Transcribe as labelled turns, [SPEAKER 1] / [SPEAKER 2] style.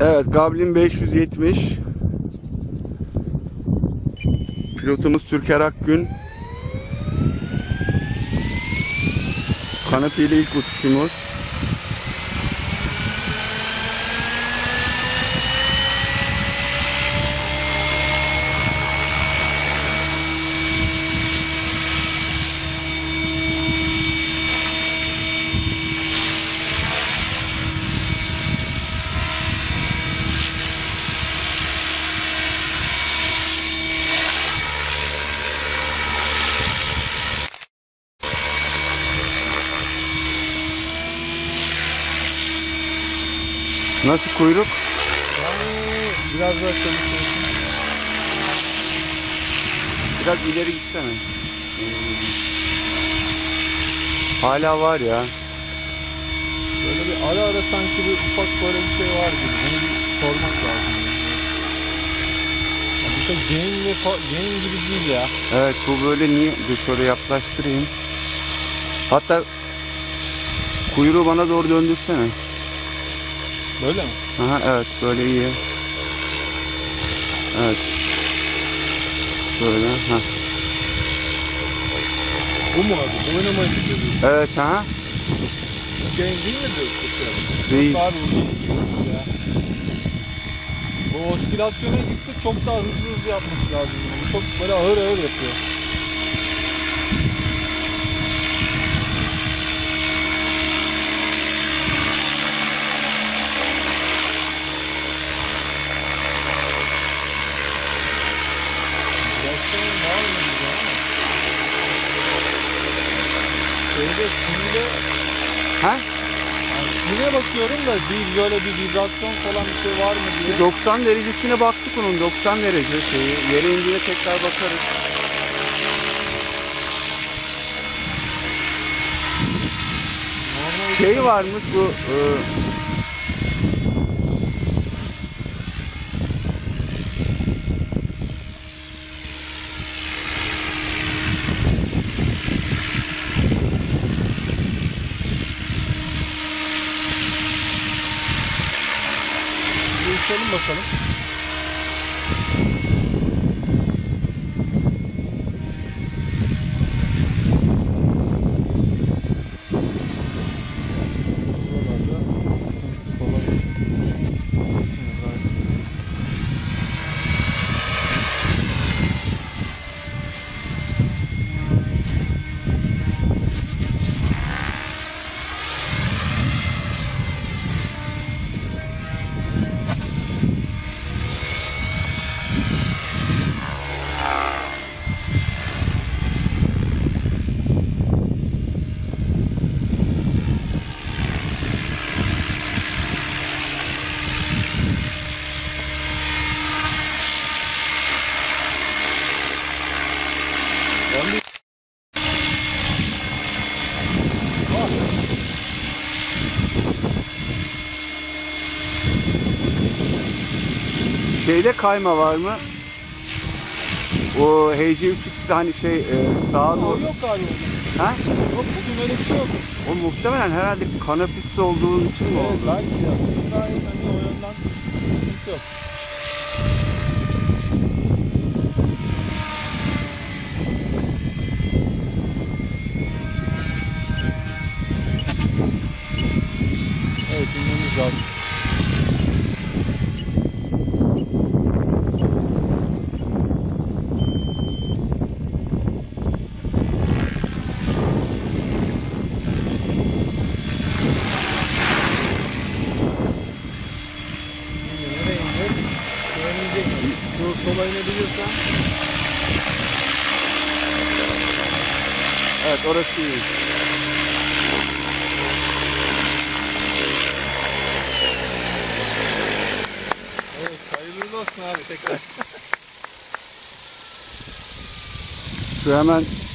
[SPEAKER 1] Evet, Gablin 570. Pilotumuz Türker Akgün. Kanepi ile ilk uçuşumuz. Nasıl kuyruk?
[SPEAKER 2] Yani biraz daha çalışıyorsun.
[SPEAKER 1] Biraz ileri gitsene. Hala var ya.
[SPEAKER 2] Böyle bir ara ara sanki bir ufak böyle bir şey var gibi. Bunu bir sormak lazım. Yani bu da gain gibi değil ya.
[SPEAKER 1] Evet, bu böyle niye? Dur şöyle yaklaştırayım. Hatta kuyruğu bana doğru döndürsene.
[SPEAKER 2] Böyle mi?
[SPEAKER 1] Aha, evet, böyle iyi. Evet. Böyle. Ha.
[SPEAKER 2] Bu mu abi? Bu oynamayı düşünüyorsun.
[SPEAKER 1] Evet, ha.
[SPEAKER 2] Gain değil mi diyorsun?
[SPEAKER 1] Değil.
[SPEAKER 2] Yok abi bu gain değil ya. Bu oskilasyona gitse çok daha hızlı yapması lazım. Bu çok böyle ağır ağır yapıyor. Şeyde sinirde
[SPEAKER 1] Ha?
[SPEAKER 2] sinire bakıyorum da bir böyle bir vibrasyon falan bir şey var mı diye.
[SPEAKER 1] 90 derecesine baktık onun. 90 derece şeyi. Yere indiğinde tekrar bakarız.
[SPEAKER 2] Normal
[SPEAKER 1] Şey varmış bu
[SPEAKER 2] bir uçalım bakalım.
[SPEAKER 1] şeyde kayma var mı? O HC3X'de hani sağa doğru.
[SPEAKER 2] Yok abi.
[SPEAKER 1] Ha?
[SPEAKER 2] Yok bugün öyle bir şey yok.
[SPEAKER 1] O muhtemelen herhalde kanapisi olduğu için mi
[SPEAKER 2] Evet
[SPEAKER 1] oldu?
[SPEAKER 2] belki ya. Gayet hani o yönden sıkıntı yok. Evet inmemiz lazım. Nereye ineceğiz? Öğrenecek. Şu sola inebilirsen.
[SPEAKER 1] Evet, orası iyi.
[SPEAKER 2] Evet hayırlı olsun abi tekrar.
[SPEAKER 1] Şu hemen